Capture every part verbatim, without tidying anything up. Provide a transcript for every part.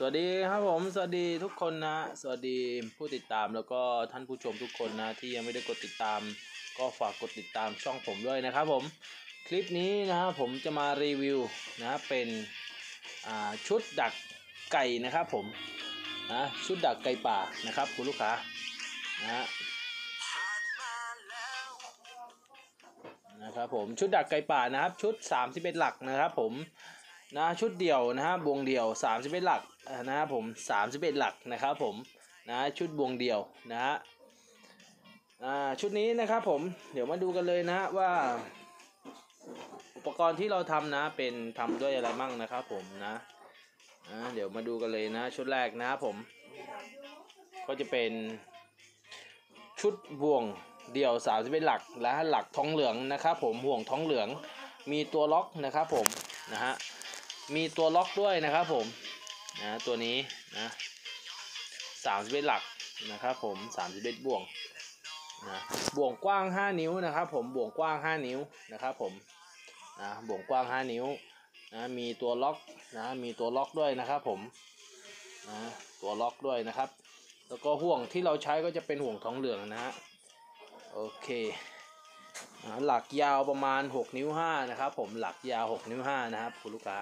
วัสดีครับผมสวัสดีทุกคนนะสวัสดีผู้ติดตามแล้วก็ท่านผู้ชมทุกคนนะที่ยังไม่ได้กดติดตามก็ฝากกดติดตามช่องผมด้วยนะครับผมคลิปนี้นะครับผมจะมารีวิวนะเป็นชุดดักไก่นะครับผมนะชุดดักไก่ป่านะครับคุณลูกค้านะนะครับผมชุดดักไก่ป่านะครับชุดสามสิบเอ็ดหลักนะครับผมนะชุดเดี่ยวนะฮะบวงเดี่ยวสามสิบเอ็ดหลักนะครับผมสามสิบเอ็ดหลักนะครับผมนะชุดบวงเดี่ยวนะฮะชุดนี้นะครับผมเดี๋ยวมาดูกันเลยนะว่าอุปกรณ์ที่เราทำนะเป็นทำด้วยอะไรมั่งนะครับผมนะนะเดี๋ยวมาดูกันเลยนะชุดแรกนะครับผมก็จะเป็นชุดบ่วงเดี่ยวสามสิบเอ็ดหลักและหลักทองเหลืองนะครับผมห่วงทองเหลืองมีตัวล็อกนะครับผมนะฮะมีตัวล็อกด้วยนะครับผมนะตัวนี้นะสามสิบเอ็ดหลักนะครับผมสามสิบเอ็ดบ่วงนะบ่วงกว้างห้านิ้วนะครับผมบ่วงกว้างห้านิ้วนะครับผมนะบ่วงกว้างห้านิ้วนะมีตัวล็อกนะมีตัวล็อกด้วยนะครับผมนะตัวล็อกด้วยนะครับแล้วก็ห่วงที่เราใช้ก็จะเป็นห่วงทองเหลืองนะฮะโอเคหลักยาวประมาณหกนิ้วห้านะครับผมหลักยาวหกนิ้วห้านะครับคุณลูกค้า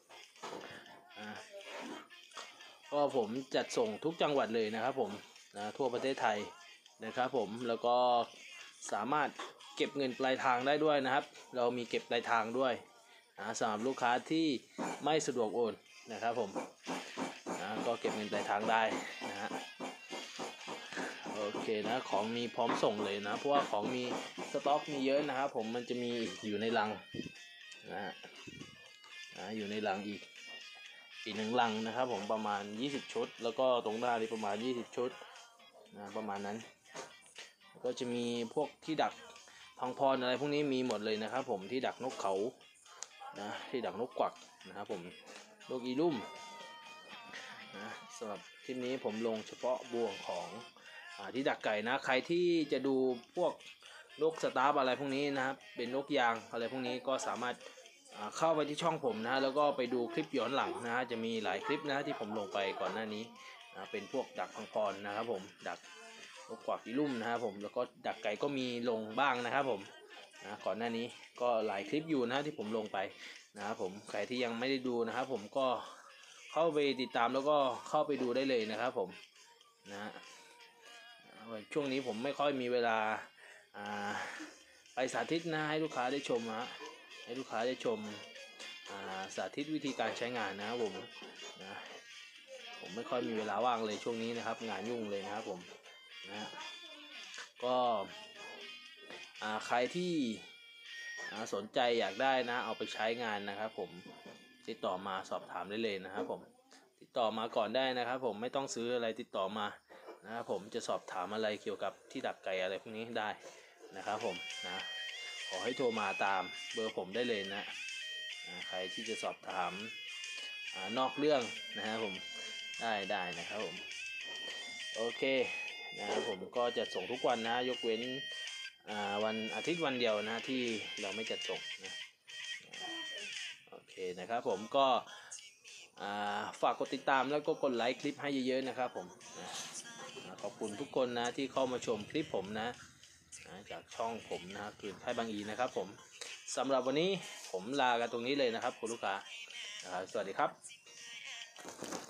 ก็ผมจัดส่งทุกจังหวัดเลยนะครับผมนะทั่วประเทศไทยนะครับผมแล้วก็สามารถเก็บเงินปลายทางได้ด้วยนะครับเรามีเก็บปลายทางด้วยนะสำหรับลูกค้าที่ไม่สะดวกโอนนะครับผมนะก็เก็บเงินปลายทางได้นะฮะโอเคนะของมีพร้อมส่งเลยนะเพราะว่าของมีสต็อกมีเยอะนะครับผมมันจะมีอยู่ในลังนะนะอยู่ในลังอีกอีกหนึ่งลังนะครับผมประมาณยี่สิบชุดแล้วก็ตรงหน้านี่ประมาณยี่สิบชุดนะประมาณนั้นก็จะมีพวกที่ดักทองพรอะไรพวกนี้มีหมดเลยนะครับผมที่ดักนกเขานะที่ดักนกกวักนะครับผมนกอีลุ่มนะสำหรับคลิปนี้ผมลงเฉพาะบ่วงของที่ดักไก่นะใครที่จะดูพวกนกสตาร์ฟอะไรพวกนี้นะครับเป็นนกยางอะไรพวกนี้ก็สามารถเข้าไปที่ช่องผมนะแล้วก็ไปดูคลิปย้อนหลังนะจะมีหลายคลิปนะที่ผมลงไปก่อนหน้านี้นะเป็นพวกดักทองพรนะครับผมดักนกกวักอีลุ่มนะครับผมแล้วก็ดักไก่ก็มีลงบ้างนะครับผมนะก่อนหน้านี้ก็หลายคลิปอยู่นะที่ผมลงไปนะครับผมใครที่ยังไม่ได้ดูนะครับผมก็เข้าไปติดตามแล้วก็เข้าไปดูได้เลยนะครับผมนะช่วงนี้ผมไม่ค่อยมีเวลาไปสาธิตนะให้ลูกค้าได้ชมฮะให้ลูกค้าได้ชมสาธิตวิธีการใช้งานนะครับผมนะผมไม่ค่อยมีเวลาว่างเลยช่วงนี้นะครับงานยุ่งเลยนะครับผมนะก็ใครที่สนใจอยากได้นะเอาไปใช้งานนะครับผมติดต่อมาสอบถามได้เลยนะครับผมติดต่อมาก่อนได้นะครับผมไม่ต้องซื้ออะไรติดต่อมานะครับผมจะสอบถามอะไรเกี่ยวกับที่ดักไก่อะไรพวกนี้ได้นะครับผมนะขอให้โทรมาตามเบอร์ผมได้เลยนะใครที่จะสอบถามนอกเรื่องนะครับผมได้ได้นะครับผมโอเคนะครับผมก็จะส่งทุกวันนะยกเว้นวันอาทิตย์วันเดียวนะที่เราไม่จัดส่งนะโอเคนะครับผมก็ฝากกดติดตามแล้วก็กดไลค์คลิปให้เยอะๆนะครับผมขอบคุณทุกคนนะที่เข้ามาชมคลิปผมนะจากช่องผมนะคืนค่ายบางอีนะครับผมสำหรับวันนี้ผมลากันตรงนี้เลยนะครับคุณลูกค้าสวัสดีครับ